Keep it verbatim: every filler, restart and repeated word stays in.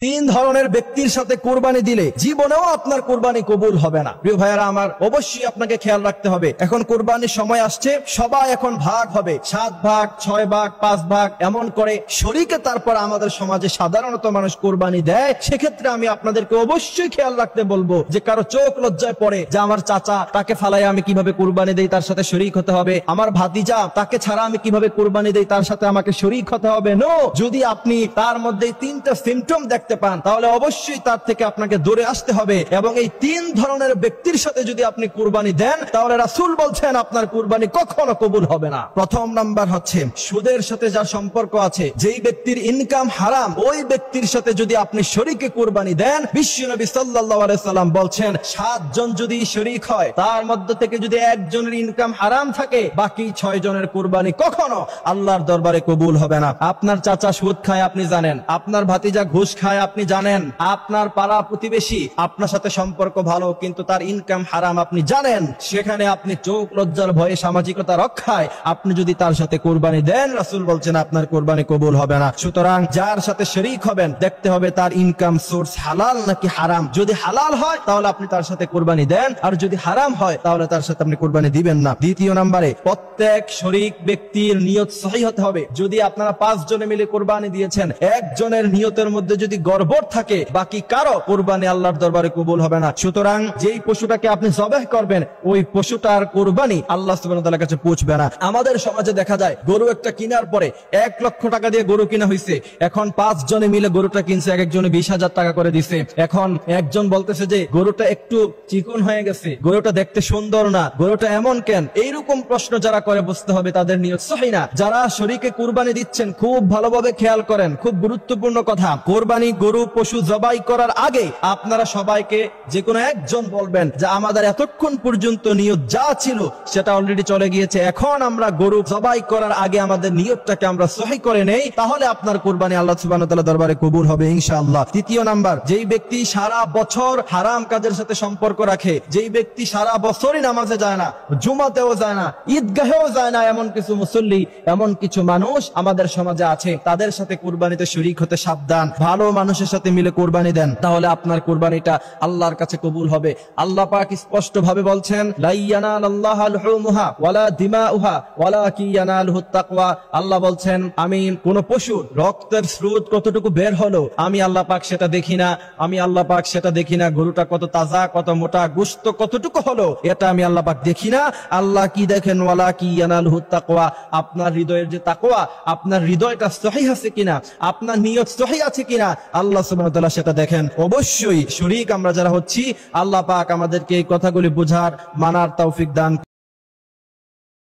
তিন ধরনের ব্যক্তির সাথে কুরবানি দিলে জীবনেও আপনার কুরবানি কবুল হবে না। প্রিয় ভাইয়েরা আমার, অবশ্যই আপনাকে খেয়াল রাখতে হবে। এখন কুরবানির সময় আসছে, সবাই এখন ভাগ হবে, সাত ভাগ, ছয় ভাগ, পাঁচ ভাগ, এমন করে শরীকে তারপর আমাদের সমাজে সাধারণত মানুষ কুরবানি দেয়। সেক্ষেত্রে আমি আপনাদেরকে অবশ্যই খেয়াল রাখতে বলবো যে কারো চোখ লজ্জায় পড়ে যে আমার চাচা, তাকে ফালাই আমি কিভাবে কুরবানি দেই, তার সাথে শরীক হতে হবে। আমার ভাতিজা, তাকে ছাড়া আমি কিভাবে কুরবানি দেই, তার সাথে আমাকে শরীক হতে হবে। নো, যদি আপনি তার মধ্যে তিনটা সিমটম দেখতে পান তাহলে অবশ্যই তার থেকে আপনাকে দূরে আসতে হবে। এবং এই তিন ধরনের ব্যক্তির সাথে যদি আপনি কুরবানি দেন তাহলে রাসূল বলছেন আপনার কুরবানি কখনো কবুল হবে না। প্রথম নাম্বার হচ্ছে সুদের সাথে যার সম্পর্ক আছে, যেই ব্যক্তির ইনকাম হারাম, ওই ব্যক্তির সাথে যদি আপনি শরীকে কুরবানি দেন, বিশ্বনবী সাল্লাল্লাহু আলাইহি সাল্লাম বলছেন সাতজন যদি শরীক হয় তার মধ্য থেকে যদি একজনের ইনকাম হারাম থাকে, বাকি ছয় জনের কুরবানি কখনো আল্লাহর দরবারে কবুল হবে না। আপনার চাচা সুদ খায় আপনি জানেন, আপনার ভাতিজা ঘুষ খায় আপনি জানেন, আপনার পাড়া প্রতিবেশী আপনার সাথে সম্পর্ক ভালো কিন্তু তার ইনকাম হারাম আপনি জানেন, সেখানে আপনি চোখ লজ্জার ভয়ে সামাজিকতা রক্ষায় আপনি যদি তার সাথে কুরবানি দেন, রাসূল বলছেন আপনার কুরবানি কবুল হবে না। সুতরাং যার সাথে শরীক হবেন দেখতে হবে তার ইনকাম সোর্স হালাল নাকি হারাম। যদি হালাল হয় তাহলে আপনি তার সাথে কুরবানি দেন, আর যদি হারাম হয় তাহলে তার সাথে আপনি কুরবানি দিবেন না। দ্বিতীয় নম্বরে, প্রত্যেক শরীক ব্যক্তির নিয়ত সহিহ হতে হবে। যদি আপনারা পাঁচ জনে মিলে কুরবানি দিয়েছেন, একজনের নিয়তের মধ্যে যদি গড়বড় থাকে, বাকি কারো কুরবানি আল্লাহর দরবারে কবুল হবে না। সুতরাং যেই পশুটাকে আপনি জবাহ করবেন ওই পশুটার কুরবানি আল্লাহ সুবহানাহু ওয়া তাআলার কাছে পৌঁছবে না। আমাদের সমাজে দেখা যায় গরু একটা কেনার পরে এক লক্ষ টাকা দিয়ে গরু কিনা হয়েছে, এখন পাঁচ জনে মিলে গরুটা কিনছে, এক একজনে বিশ হাজার টাকা করে দিছে। এখন একজন বলতেছে যে গরুটা একটু চিকন হয়ে গেছে, গরুটা দেখতে সুন্দর না, গরুটা এমন কেন? এইরকম প্রশ্ন যারা করে বুঝতে হবে তাদের নিয়ত সহিহ না। যারা শরীকে কুরবানি দিচ্ছেন খুব ভালোভাবে খেয়াল করেন, খুব গুরুত্বপূর্ণ কথা। কুরবানি গরু পশু জবাই করার আগে আপনারা সবাইকে যে কোনো একজন বলবেন যে আমাদের এতক্ষণ পর্যন্ত নিয়ত যা ছিল সেটা অলরেডি চলে গিয়েছে, এখন আমরা গরু জবাই করার আগে আমাদের নিয়তটাকে আমরা সহিহ করে নেই, তাহলে আপনার কুরবানি আল্লাহ সুবহানাহু ওয়া তাআলা দরবারে কবুল হবে ইনশাআল্লাহ। তৃতীয় নাম্বার, যেই ব্যক্তি সারা বছর হারাম কাজের সাথে সম্পর্ক রাখে, যেই ব্যক্তি সারা বছরই নামাজে যায় না, জুমাতেও যায় না, ঈদগাহেও যায় না, এমন কিছু মুসল্লি, এমন কিছু মানুষ আমাদের সমাজে আছে, তাদের সাথে কুরবানিতে শরীক হতে সাবধান। ভালো মানুষের সাথে মিলে কুরবানি দেন, তাহলে আপনার কুরবানিটা আল্লাহর কাছে কবুল হবে। আল্লাহ পাক স্পষ্ট ভাবে বলছেন লা ইয়ানালাল্লাহু লুহুমুহা ওয়ালা দিমাউহা ওয়ালাকিন ইয়ানালুহুত তাকওয়া। আল্লাহ বলছেন আমি কোন পশুর রক্তের স্রোত কতটুকু বের হলো আমি আল্লাহ পাক সেটা দেখি না, আমি আল্লাহ পাক সেটা দেখি না, গরুটা কত তাজা, কত মোটা, গোশত কতটুকু হলো এটা আমি আল্লাহ পাক দেখি না। আল্লাহ কি দেখেন? ওয়ালাকিন ইয়ানালুহুত তাকওয়া, আপনার হৃদয়ের যে তাকওয়া, আপনার হৃদয়টা সহিহ আছে কিনা, আপনার নিয়ত সহিহ আছে কিনা, আল্লাহ সুবহানাহু ওয়া তাআলা সেটা দেখেন। অবশ্যই শরীক আমরা যারা হচ্ছি, আল্লাহ পাক আমাদেরকে এই কথাগুলি বোঝার, মানার তৌফিক দান